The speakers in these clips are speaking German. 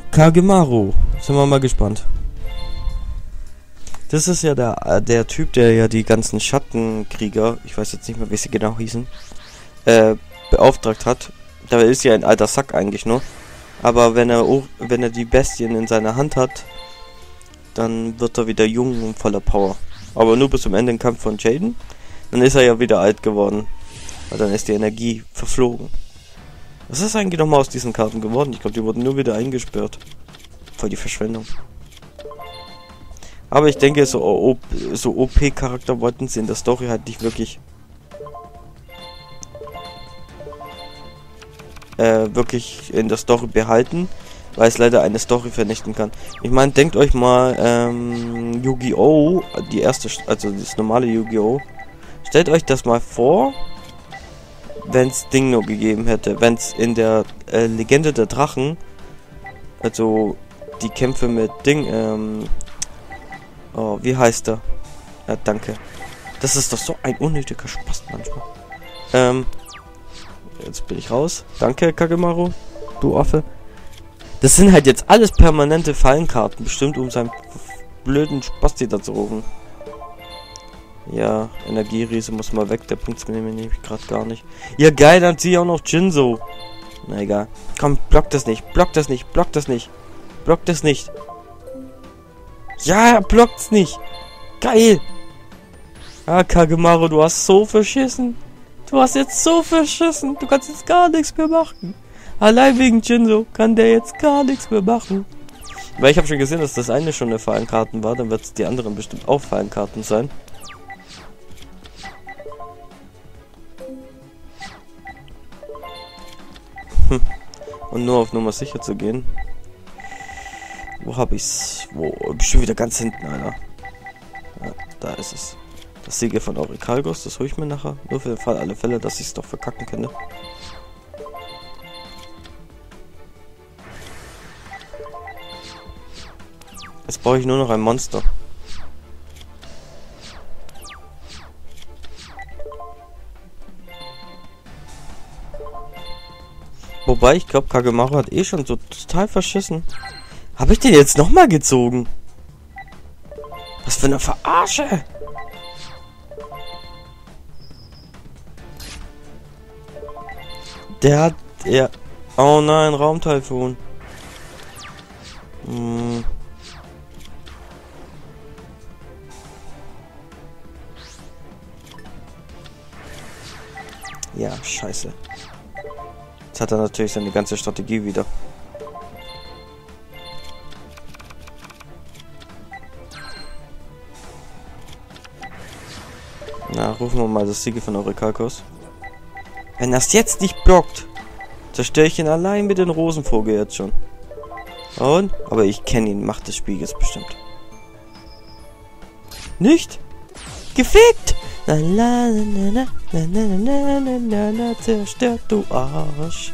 Kagemaru. Sind wir mal gespannt. Das ist ja der Typ, der ja die ganzen Schattenkrieger, ich weiß jetzt nicht mehr, wie sie genau hießen, beauftragt hat. Da ist ja ein alter Sack eigentlich nur. Aber wenn er die Bestien in seiner Hand hat, dann wird er wieder jung und voller Power. Aber nur bis zum Ende im Kampf von Jaden. Dann ist er ja wieder alt geworden. Weil dann ist die Energie verflogen. Was ist eigentlich nochmal aus diesen Karten geworden? Ich glaube, die wurden nur wieder eingesperrt. Voll die Verschwendung. Aber ich denke, so OP-Charakter wollten sie in der Story halt nicht wirklich in der Story behalten, weil es leider eine Story vernichten kann. Ich meine, denkt euch mal Yu-Gi-Oh! Die erste, also das normale Yu-Gi-Oh! Stellt euch das mal vor, wenn es Ding nur gegeben hätte, wenn es in der Legende der Drachen, also die Kämpfe mit Ding, oh, wie heißt er? Ja, danke. Das ist doch so ein unnötiger Spaß manchmal. Jetzt bin ich raus. Danke, Kagemaru. Du Affe. Das sind halt jetzt alles permanente Fallenkarten, bestimmt um seinen blöden Spasti da zu rufen. Ja, Energieriese muss mal weg, der bringt's mir nämlich gerade gar nicht. Ja geil, dann zieh ich auch noch Jinzo. Na egal. Komm, block das nicht, block das nicht, block das nicht. Block das nicht. Ja, blockt's nicht. Geil. Ah, Kagemaru, du hast so verschissen. Du hast jetzt so verschissen. Du kannst jetzt gar nichts mehr machen. Allein wegen Jinzo kann der jetzt gar nichts mehr machen. Weil ich habe schon gesehen, dass das eine schon eine Fallenkarten war. Dann wird es die anderen bestimmt auch Fallenkarten sein. Und nur auf Nummer sicher zu gehen. Wo habe ich's? Wo? Bestimmt wieder ganz hinten, Alter. Ja, da ist es. Das Siegel von Aurikalgos, das hole ich mir nachher. Nur für den Fall alle Fälle, dass ich es doch verkacken könnte. Jetzt brauche ich nur noch ein Monster. Wobei, ich glaube, Kagemaru hat eh schon so total verschissen. Habe ich den jetzt nochmal gezogen? Was für eine Verarsche! Der hat... Ja... Oh nein, Raumtaifun. Ja, scheiße. Jetzt hat er natürlich seine ganze Strategie wieder. Na, rufen wir mal das Siegel von Aurikalgos. Wenn das jetzt nicht blockt, zerstöre ich ihn allein mit den Rosenvogel jetzt schon. Und? Aber ich kenne ihn, Macht des Spiegels bestimmt. Nicht? Gefickt! Na, na, na, na, na, na, na, na, na, zerstört, du Arsch.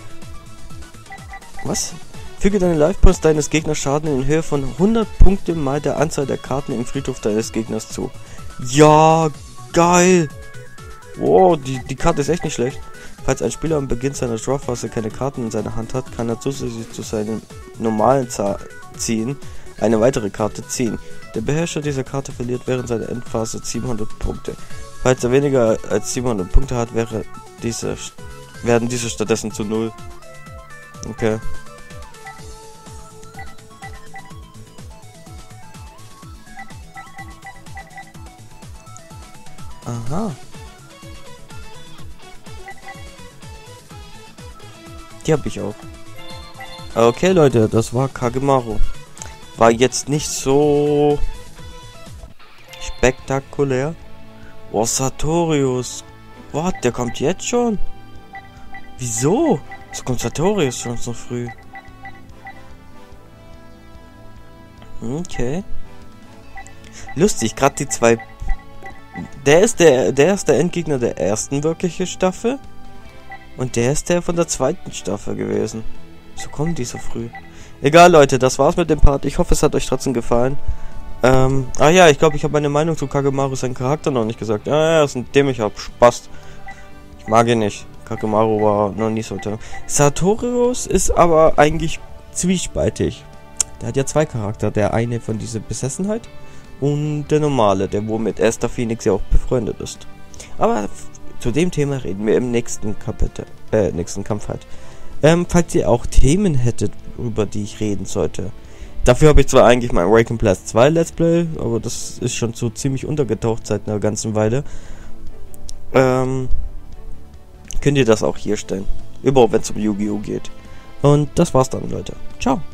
Was? Füge deine Life-Points deines Gegners Schaden in Höhe von 100 Punkte mal der Anzahl der Karten im Friedhof deines Gegners zu. Ja, geil! Wow, die Karte ist echt nicht schlecht. Falls ein Spieler am Beginn seiner Drawphase keine Karten in seiner Hand hat, kann er zusätzlich zu seinem normalen Ziehen eine weitere Karte ziehen. Der Beherrscher dieser Karte verliert während seiner Endphase 700 Punkte. Falls er weniger als 700 Punkte hat, werden diese stattdessen zu 0. Okay. Aha. Die habe ich auch. Okay, Leute, das war Kagemaru. War jetzt nicht so spektakulär. Oh, Sartorius. Was? Der kommt jetzt schon? Wieso? So kommt Sartorius schon so früh. Okay. Lustig, gerade die zwei. Der ist der Endgegner der ersten wirklichen Staffel. Und der ist der von der zweiten Staffel gewesen. So kommen die so früh. Egal, Leute, das war's mit dem Part. Ich hoffe, es hat euch trotzdem gefallen. Ja, ich glaube, ich habe meine Meinung zu Kagemaru, seinen Charakter, noch nicht gesagt. Ja, er ist ein dämlicher Spaß. Ich mag ihn nicht. Kagemaru war noch nie so toll. Sartorius ist aber eigentlich zwiespaltig. Der hat ja zwei Charakter. Der eine von dieser Besessenheit und der normale, der womit Esther Phoenix ja auch befreundet ist. Aber zu dem Thema reden wir im nächsten Kapitel, nächsten Kampf halt. Falls ihr auch Themen hättet, über die ich reden sollte. Dafür habe ich zwar eigentlich mein Awaken Plus 2 Let's Play, aber das ist schon so ziemlich untergetaucht seit einer ganzen Weile. Könnt ihr das auch hier stellen. Überhaupt wenn es um Yu-Gi-Oh geht. Und das war's dann, Leute. Ciao.